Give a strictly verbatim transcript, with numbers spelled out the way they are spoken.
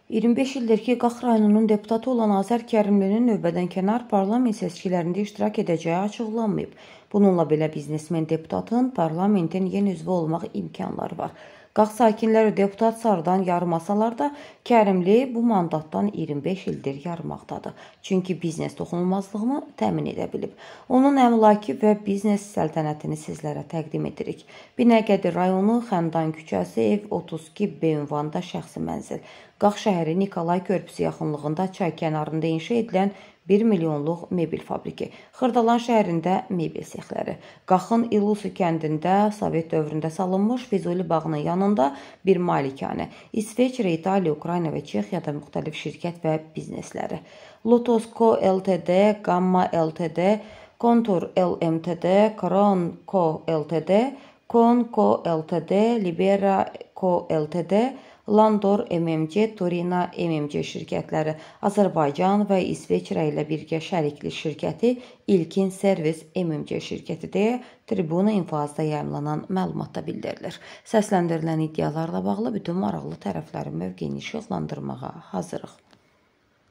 iyirmi beş ildir ki, Qax rayonunun deputatı olan Azər Kərimlinin növbədənkənar parlament seçkilərində iştirak edəcəyi açıqlanmayıb. Bununla belə biznesmen deputatın parlamentin yeni üzvü olmaq imkanları var. Qax sakinləri deputat Sarıdan yarımasalar da, Kərimli bu mandatdan iyirmi beş ildir yarımaqdadır. Çünki biznes toxunulmazlığını təmin edə bilib. Onun əmlaki və biznes səltənətini sizlərə təqdim edirik. Binəqədi rayonu Xəndan küçəsi ev otuz iki B ünvanında şəxsi mənzil. Qax şəhəri Nikolay körpüsü yaxınlığında çay kənarında inşa edilən bir milyonluq mebel fabriki. Xırdalan şəhərində mebel sexləri. Qaxın İlusu kəndində Sovet dövründə salınmış Füzuli bağının yanında bir malikanə. İsveçrə, İtaliya, Ukrayna və Çexiyada müxtəlif şirkət və biznesləri. Lotos.co Ltd, Gamma Ltd, Kontur Ltd, Kron.co Ltd, Kon.co Ltd, Libera.co Ltd, Landor M M C, Turina M M C şirkətləri, Azərbaycan və İsveçrə ilə birgə şərikli şirkəti İlkin Servis M M C şirkəti deyə Tribuna infazda yayımlanan məlumatda bildirilir. Səsləndirilən iddialarla bağlı bütün maraqlı tərəflərin mövqeyini işıqlandırmağa hazırıq.